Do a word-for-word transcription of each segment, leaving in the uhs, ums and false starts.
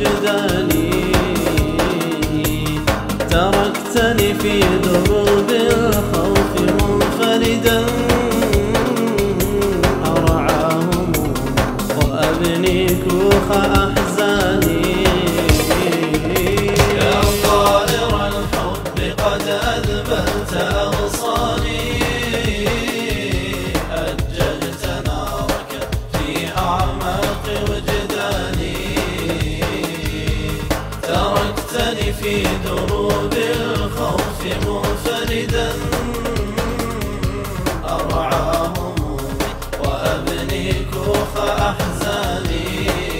وجداني، تركتني في دروب الخوف منفردا أرعى همومي وأبني كوخ أحزاني. يا طائر الحب قد أذبلت أغصاني، أججت نارك في أعماق وجداني، تركتني في دروب الخوف منفردا أرعى همومي وأبني كوخ أحزاني.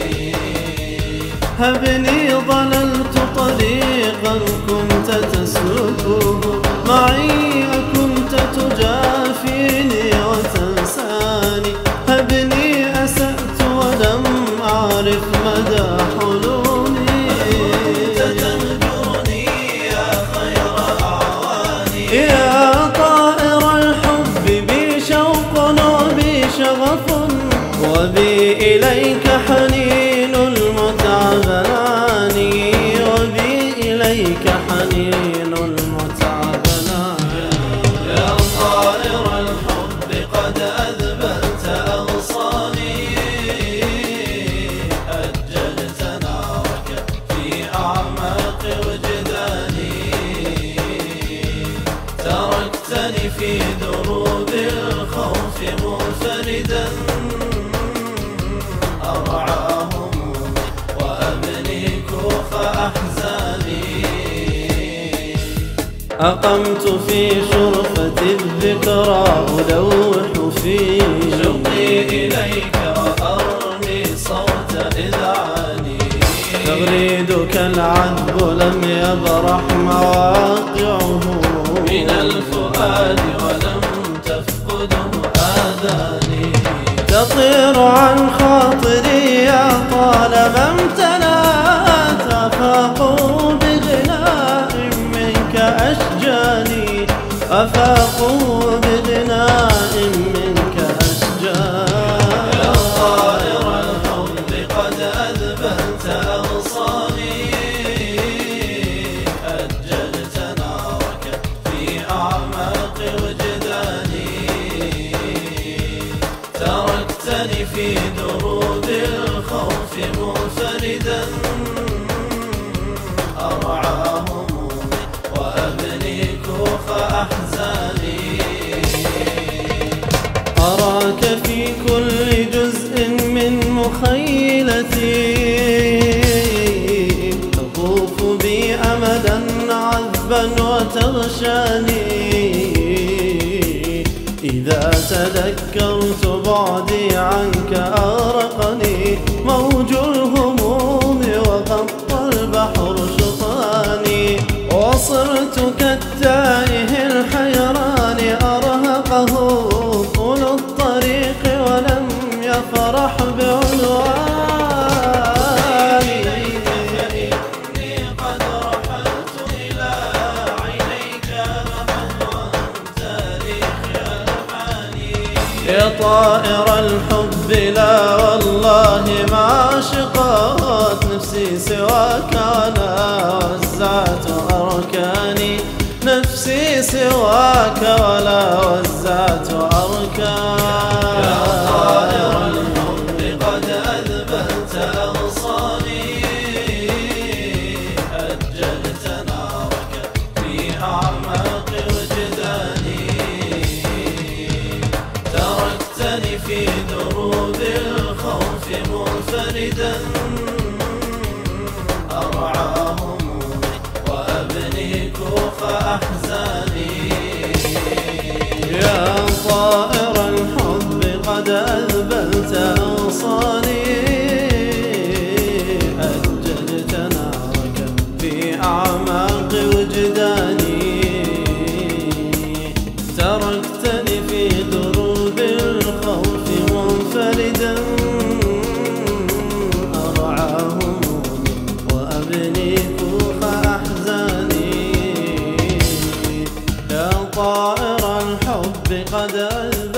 هبني ضللت طريقا كنت تسلكه معي، أكنت تجافيني وتنساني. هبني أسأت ولم أعرف مدى حلولي، كنت تهجرني يا خير أعواني. يا طائر الحب بي شوق وبي شغف وبي إليك حنين المتعب ناني، وبي إليك حنين المتعب ناني. يا طائر الحب قد أذبلت أغصاني، أججت نارك في أعماق وجداني، تركتني في دروب الخوف منفردا أرعى همومي وأبني كوخ أحزاني. أقمت في شرفة الذكرى ألوح في شوقي إليك وأرمي صوت إذعاني، تغريدك العذب لم يبرح مواقعه من الفؤاد ولم تفقده آذاني. تطير عن خاطري يا طالما امتلأت أفاقوا بغناء منك أشجاني، أفاقوا بغناء منك أشجاني. يا طائر الحب قد أذبلت أغصاني، أججت نارك في أعماق وجداني، تركتني في دروب الخوف منفردا أرعى همومي وأبني كوخ أحزاني. أراك في كل جزء من مخيلتي، تطوف بي أمدا عذبا وتغشاني. إذا تذكرت بعدي عنك أغرقني موج الهموم وغطى البحر شطاني، وصرت كالتائه الحيران أرهقه طول الطريق ولم يفرح بعنواني. فإني قد رحلت إلى عينيك محوا تاريخ ألحاني. يا طائر الحب لا والله ما شقت نفسي سواك ولا وزعت أركاني، نفسي سواك ولا وزعت أركاني. يا طائر الحب قد أذبلت أغصاني، أججت نارك في أعماق وجداني، تركتني في دروب الخوف منفردا أرعى همومي وأبني كوخ أحزاني. يا طائر الحب قد أذبلت أغصاني، أججت نارك في أعماق وجداني، تركتني في دروب الخوف منفردا أرعى همومي وأبني كوخ أحزاني. يا طائر الحب قد